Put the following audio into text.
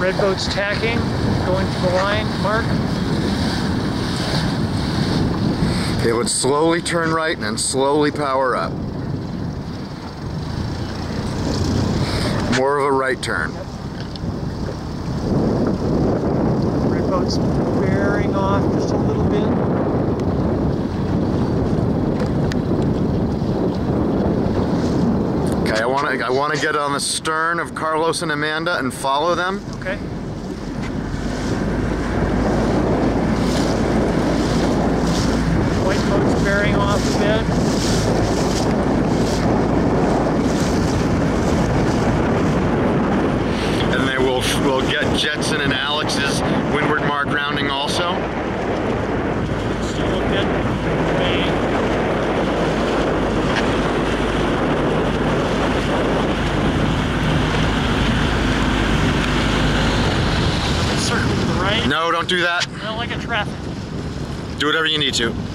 Red boat's tacking, going to the line, Mark. Okay, let's slowly turn right and then slowly power up. More of a right turn. Yep. Red boat's bearing off just a little bit. Okay, I want to get on the stern of Carlos and Amanda and follow them. Okay. White boat's bearing off a bit. And then we'll get Jetson and Alex's windward mark rounding also. Still a bit away. Circle to the right. No, don't do that. I don't like a traffic. Do whatever you need to.